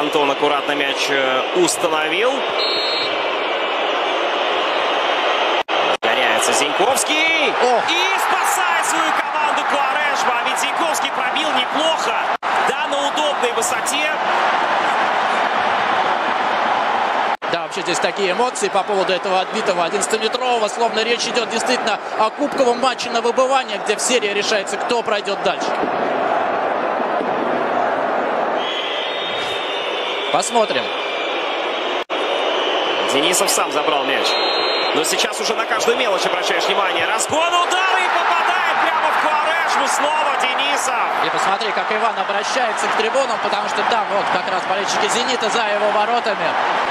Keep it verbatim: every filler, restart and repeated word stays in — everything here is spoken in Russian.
Антон аккуратно мяч установил. Разгоняется Зиньковский. О. И спасает свою команду Куарешма. А ведь Зиньковский пробил неплохо. Да, на удобной высоте. Да, вообще здесь такие эмоции по поводу этого отбитого одиннадцатиметрового. Словно речь идет действительно о кубковом матче на выбывание, где в серии решается, кто пройдет дальше. Посмотрим. Денисов сам забрал мяч. Но сейчас уже на каждую мелочь обращаешь внимание. Разгон, удар и попадает прямо в Куарешму. Снова Денисов. И посмотри, как Иван обращается к трибунам, потому что там вот как раз болельщики «Зенита» за его воротами.